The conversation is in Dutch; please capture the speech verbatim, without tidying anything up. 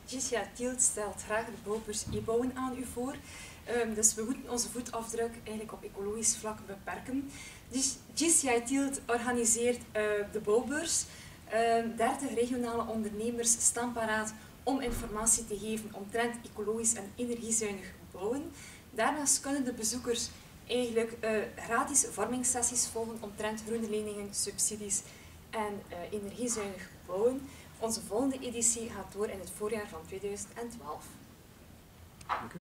Gisja Tielt stelt graag de bouwbeurs e-bouwen aan u voor. Um, dus we moeten onze voetafdruk eigenlijk op ecologisch vlak beperken. Dus Gisja Tielt organiseert uh, de bouwbeurs. Uh, dertig regionale ondernemers staan paraat om informatie te geven omtrent ecologisch en energiezuinig bouwen. Daarnaast kunnen de bezoekers eigenlijk uh, gratis vormingssessies volgen omtrent groene leningen, subsidies en uh, energiezuinig bouwen. Onze volgende editie gaat door in het voorjaar van tweeduizend twaalf.